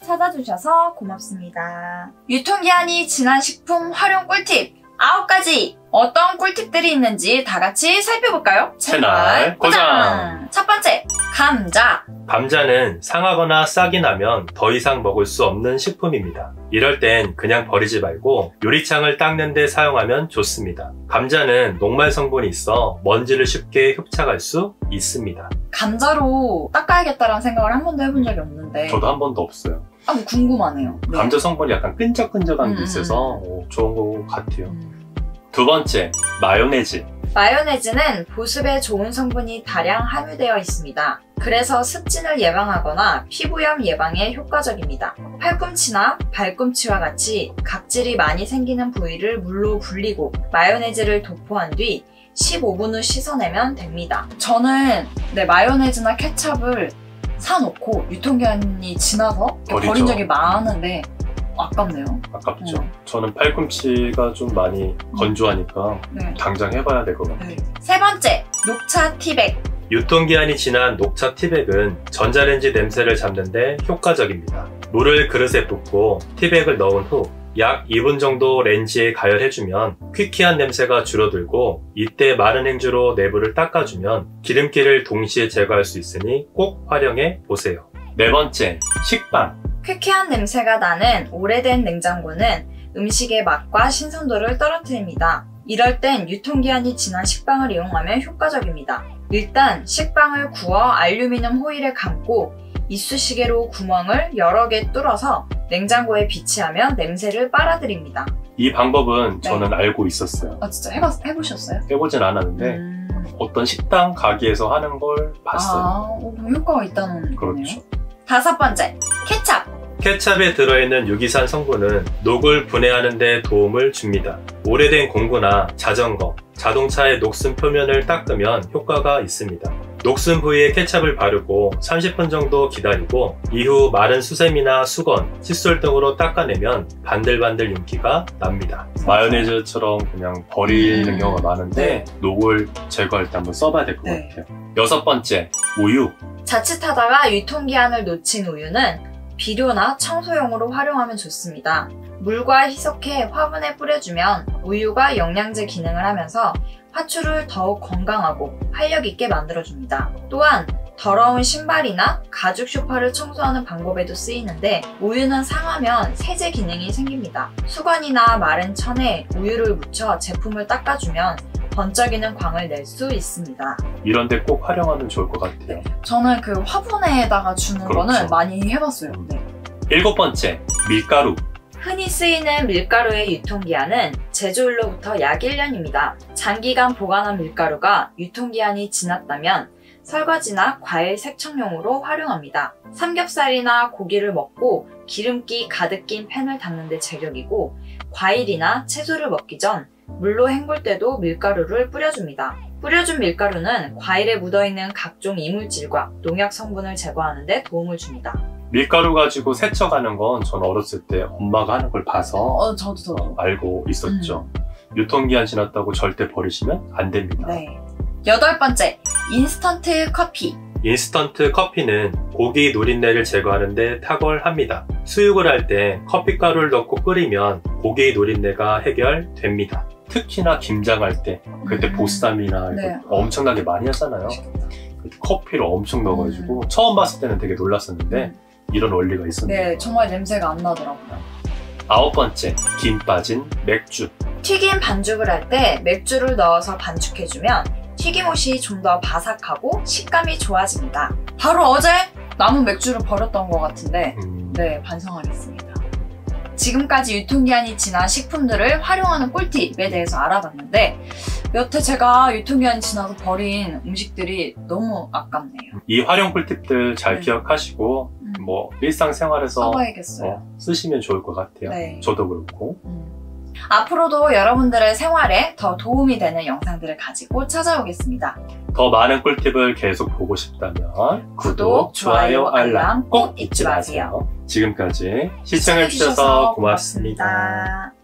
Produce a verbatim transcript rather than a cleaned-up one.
찾아주셔서 고맙습니다. 유통기한이 지난 식품 활용 꿀팁 아홉 가지! 어떤 꿀팁들이 있는지 다 같이 살펴볼까요? 채널 고정! 첫 번째, 감자. 감자는 상하거나 싹이 나면 더 이상 먹을 수 없는 식품입니다. 이럴 땐 그냥 버리지 말고 요리창을 닦는 데 사용하면 좋습니다. 감자는 녹말 성분이 있어 먼지를 쉽게 흡착할 수 있습니다. 감자로 닦아야겠다라는 생각을 한 번도 해본 적이 없는데 저도 한 번도 없어요. 아, 궁금하네요. 네. 감자 성분이 약간 끈적끈적한 게 음. 있어서 오, 좋은 것 같아요. 음. 두 번째, 마요네즈. 마요네즈는 보습에 좋은 성분이 다량 함유되어 있습니다. 그래서 습진을 예방하거나 피부염 예방에 효과적입니다. 팔꿈치나 발꿈치와 같이 각질이 많이 생기는 부위를 물로 불리고 마요네즈를 도포한 뒤 십오 분 후 씻어내면 됩니다. 저는 네, 마요네즈나 케첩을 사놓고 유통기한이 지나서 버리죠. 버린 적이 많은데 아깝네요. 아깝죠. 네. 저는 팔꿈치가 좀 많이 건조하니까 네. 당장 해봐야 될 것 같아요. 네. 세 번째, 녹차 티백. 유통기한이 지난 녹차 티백은 전자레인지 냄새를 잡는 데 효과적입니다. 물을 그릇에 붓고 티백을 넣은 후 약 이 분 정도 렌지에 가열해주면 퀴퀴한 냄새가 줄어들고 이때 마른 행주로 내부를 닦아주면 기름기를 동시에 제거할 수 있으니 꼭 활용해 보세요. 네 번째, 식빵. 퀴퀴한 냄새가 나는 오래된 냉장고는 음식의 맛과 신선도를 떨어뜨립니다. 이럴 땐 유통기한이 지난 식빵을 이용하면 효과적입니다. 일단 식빵을 구워 알루미늄 호일에 감고 이쑤시개로 구멍을 여러 개 뚫어서 냉장고에 비치하면 냄새를 빨아들입니다. 이 방법은 네. 저는 알고 있었어요. 아 진짜 해봤, 해보셨어요? 해보진 않았는데 음... 어떤 식당 가게에서 하는 걸 봤어요. 아, 어, 효과가 있다는 거네요. 그렇죠. 다섯 번째, 케찹. 케찹에 들어있는 유기산 성분은 녹을 분해하는 데 도움을 줍니다. 오래된 공구나 자전거, 자동차의 녹슨 표면을 닦으면 효과가 있습니다. 녹슨 부위에 케찹을 바르고 삼십 분 정도 기다리고 이후 마른 수세미나 수건, 칫솔 등으로 닦아내면 반들반들 윤기가 납니다. 마요네즈처럼 그냥 버리는 음, 경우가 많은데 네. 녹을 제거할 때 한번 써봐야 될 것 네. 같아요. 여섯 번째, 우유. 자칫하다가 유통기한을 놓친 우유는 비료나 청소용으로 활용하면 좋습니다. 물과 희석해 화분에 뿌려주면 우유가 영양제 기능을 하면서 화초를 더욱 건강하고 활력 있게 만들어줍니다. 또한 더러운 신발이나 가죽 소파를 청소하는 방법에도 쓰이는데 우유는 상하면 세제 기능이 생깁니다. 수건이나 마른 천에 우유를 묻혀 제품을 닦아주면 번쩍이는 광을 낼 수 있습니다. 이런데 꼭 활용하면 좋을 것 같아요. 저는 그 화분에다가 주는 그렇죠. 거는 많이 해봤어요. 네. 일곱 번째, 밀가루. 흔히 쓰이는 밀가루의 유통기한은 제조일로부터 약 일 년입니다. 장기간 보관한 밀가루가 유통기한이 지났다면 설거지나 과일 세척용으로 활용합니다. 삼겹살이나 고기를 먹고 기름기 가득 낀 팬을 닦는 데 제격이고 과일이나 채소를 먹기 전 물로 헹굴 때도 밀가루를 뿌려줍니다. 뿌려준 밀가루는 과일에 묻어있는 각종 이물질과 농약 성분을 제거하는 데 도움을 줍니다. 밀가루 가지고 세척하는 건 전 어렸을 때 엄마가 하는 걸 봐서 어, 저도 저도. 알고 있었죠. 음. 유통기한 지났다고 절대 버리시면 안 됩니다. 네. 여덟 번째, 인스턴트 커피. 인스턴트 커피는 고기 누린내를 제거하는 데 탁월합니다. 수육을 할 때 커피가루를 넣고 끓이면 고기 누린내가 해결됩니다. 특히나 김장할 때 그때 음. 보쌈이나 네. 이거 엄청나게 많이 하잖아요. 커피를 엄청 넣어가지고 음. 처음 봤을 때는 되게 놀랐었는데 음. 이런 원리가 있었네요. 네, 정말 냄새가 안 나더라고요. 아홉 번째, 김 빠진 맥주. 튀김 반죽을 할 때 맥주를 넣어서 반죽해주면 튀김옷이 좀 더 바삭하고 식감이 좋아집니다. 바로 어제 남은 맥주를 버렸던 것 같은데 음... 네, 반성하겠습니다. 지금까지 유통기한이 지난 식품들을 활용하는 꿀팁에 대해서 알아봤는데 여태 제가 유통기한이 지나서 버린 음식들이 너무 아깝네요. 이 활용 꿀팁들 잘 네. 기억하시고 음. 뭐 일상생활에서 써봐야겠어요. 어, 쓰시면 좋을 것 같아요. 네. 저도 그렇고. 음. 앞으로도 여러분들의 생활에 더 도움이 되는 영상들을 가지고 찾아오겠습니다. 더 많은 꿀팁을 계속 보고 싶다면 구독, 좋아요, 알람 꼭 잊지 마세요. 지금까지 시청해주셔서 고맙습니다. 고맙습니다.